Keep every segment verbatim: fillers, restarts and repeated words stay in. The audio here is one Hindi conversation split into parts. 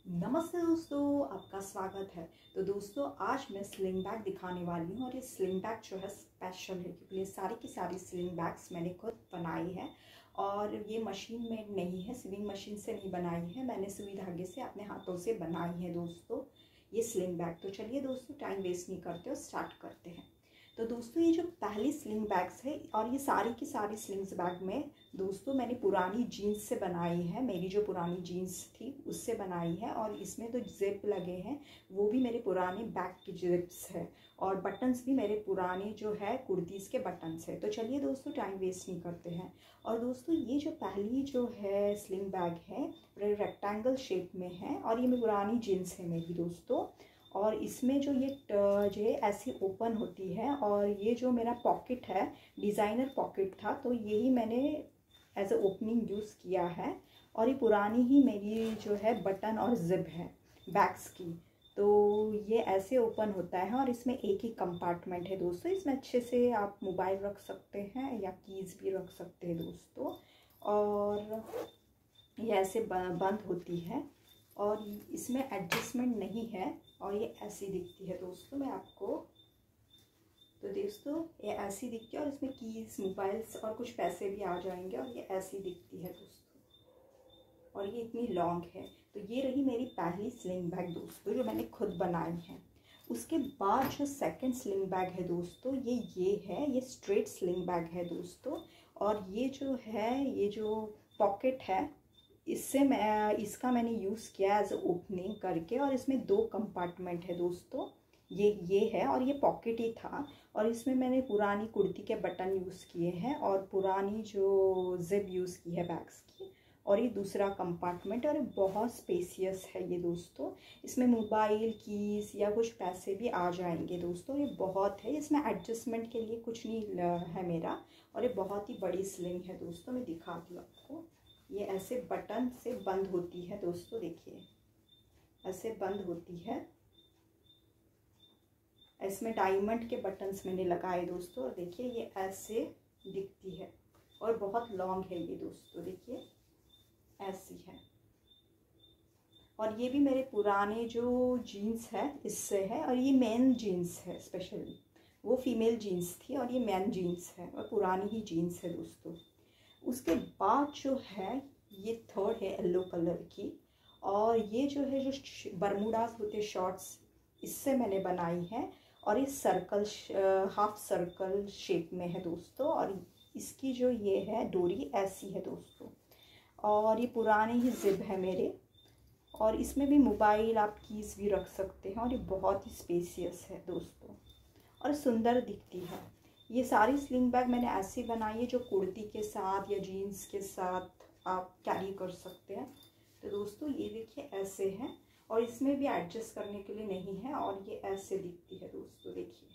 नमस्ते दोस्तों, आपका स्वागत है। तो दोस्तों आज मैं स्लिंग बैग दिखाने वाली हूँ और ये स्लिंग बैग जो है स्पेशल है क्योंकि ये सारी की सारी स्लिंग बैग्स मैंने खुद बनाई है और ये मशीन में नहीं है, सिविंग मशीन से नहीं बनाई है, मैंने सुई धागे से अपने हाथों से बनाई है दोस्तों ये स्लिंग बैग। तो चलिए दोस्तों टाइम वेस्ट नहीं करते और स्टार्ट करते हैं। तो दोस्तों ये जो पहली स्लिंग बैग्स है और ये सारी की सारी स्लिंग्स बैग में दोस्तों मैंने पुरानी जीन्स से बनाई है, मेरी जो पुरानी जीन्स थी उससे बनाई है और इसमें तो जिप लगे हैं वो भी मेरे पुराने बैग की जिप्स है और बटन्स भी मेरे पुराने जो है कुर्तीज़ के बटन्स है। तो चलिए दोस्तों टाइम वेस्ट नहीं करते हैं। और दोस्तों ये जो पहली जो है स्लिंग बैग है रेक्टेंगल शेप में है और ये मेरी पुरानी जीन्स है मेरी दोस्तों। और इसमें जो ये जो है ऐसी ओपन होती है और ये जो मेरा पॉकेट है डिज़ाइनर पॉकेट था तो यही मैंने एज ए ओपनिंग यूज़ किया है और ये पुरानी ही मेरी जो है बटन और जिप है बैग्स की। तो ये ऐसे ओपन होता है और इसमें एक ही कंपार्टमेंट है दोस्तों। इसमें अच्छे से आप मोबाइल रख सकते हैं या कीज़ भी रख सकते हैं दोस्तों। और ये ऐसे बंद होती है और इसमें एडजस्टमेंट नहीं है और ये ऐसी दिखती है दोस्तों। मैं आपको तो दोस्तों ये ऐसी दिखती है और इसमें कीज़ मोबाइल्स और कुछ पैसे भी आ जाएंगे और ये ऐसी दिखती है दोस्तों और ये इतनी लॉन्ग है। तो ये रही मेरी पहली स्लिंग बैग दोस्तों जो मैंने खुद बनाई है। उसके बाद जो सेकंड स्लिंग बैग है दोस्तों ये ये है, ये स्ट्रेट स्लिंग बैग है दोस्तों। और ये जो है ये जो पॉकेट है इससे मैं इसका मैंने यूज़ किया एज ओपनिंग करके और इसमें दो कंपार्टमेंट है दोस्तों। ये ये है और ये पॉकेट ही था और इसमें मैंने पुरानी कुर्ती के बटन यूज़ किए हैं और पुरानी जो जिप यूज़ की है बैग्स की। और ये दूसरा कंपार्टमेंट और बहुत स्पेसियस है ये दोस्तों। इसमें मोबाइल कीज़ या कुछ पैसे भी आ जाएंगे दोस्तों। ये बहुत है, इसमें एडजस्टमेंट के लिए कुछ नहीं है मेरा और ये बहुत ही बड़ी स्लिंग है दोस्तों। मैं दिखाती हूँ आपको। ये ऐसे बटन से बंद होती है दोस्तों, देखिए ऐसे बंद होती है। इसमें डायमंड के बटन्स मैंने लगाए दोस्तों और देखिए ये ऐसे दिखती है और बहुत लॉन्ग है ये दोस्तों, देखिए ऐसी है। और ये भी मेरे पुराने जो जीन्स है इससे है और ये मेन जीन्स है, स्पेशली वो फीमेल जीन्स थी और ये मेन जीन्स है और पुरानी ही जीन्स है दोस्तों। उसके बाद जो है ये थर्ड है येलो कलर की और ये जो है जो बरमूडास होते हैं शॉर्ट्स इससे मैंने बनाई है और ये सर्कल हाफ सर्कल शेप में है दोस्तों। और इसकी जो ये है डोरी ऐसी है दोस्तों और ये पुराने ही जिप है मेरे और इसमें भी मोबाइल आप कीज़ भी रख सकते हैं और ये बहुत ही स्पेसियस है दोस्तों और सुंदर दिखती है। ये सारी स्लिंग बैग मैंने ऐसी बनाई है जो कुर्ती के साथ या जीन्स के साथ आप कैरी कर सकते हैं। तो दोस्तों ये देखिए ऐसे है और इसमें भी एडजस्ट करने के लिए नहीं है और ये ऐसे दिखती है दोस्तों, देखिए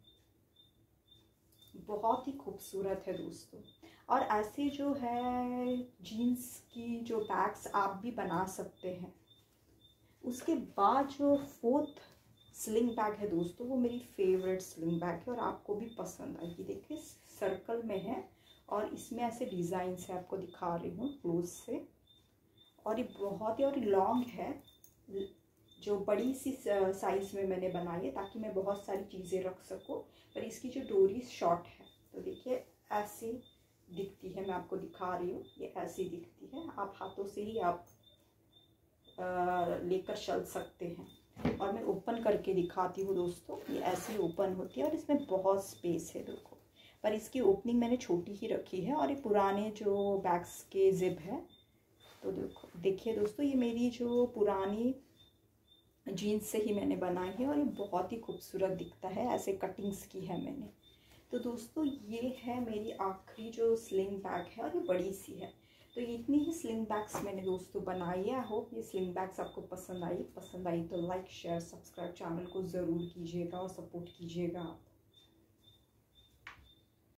बहुत ही खूबसूरत है दोस्तों। और ऐसे जो है जीन्स की जो बैग्स आप भी बना सकते हैं। उसके बाद जो फोर्थ स्लिंग बैग है दोस्तों वो मेरी फेवरेट स्लिंग बैग है और आपको भी पसंद आएगी। देखिए सर्कल में है और इसमें ऐसे डिज़ाइन से आपको दिखा रही हूँ क्लोज से और ये बहुत ही और लॉन्ग है, जो बड़ी सी साइज़ में मैंने बनाई है ताकि मैं बहुत सारी चीज़ें रख सकूँ। पर इसकी जो डोरी शॉर्ट है तो देखिए ऐसी दिखती है, मैं आपको दिखा रही हूँ ये ऐसी दिखती है। आप हाथों से ही आप लेकर चल सकते हैं और मैं ओपन करके दिखाती हूँ दोस्तों। ये ऐसी ओपन होती है और इसमें बहुत स्पेस है देखो, पर इसकी ओपनिंग मैंने छोटी ही रखी है और ये पुराने जो बैग्स के जिप है। तो देखो देखिए दोस्तों ये मेरी जो पुरानी जीन्स से ही मैंने बनाई है और ये बहुत ही खूबसूरत दिखता है, ऐसे कटिंग्स की है मैंने। तो दोस्तों ये है मेरी आखिरी जो स्लिंग बैग है और ये बड़ी सी है। तो ये इतनी ही स्लिंग बैग्स मैंने दोस्तों बनाई है। आई होप ये स्लिंग बैग्स आपको पसंद आई पसंद आई तो लाइक शेयर सब्सक्राइब चैनल को ज़रूर कीजिएगा और सपोर्ट कीजिएगा आप।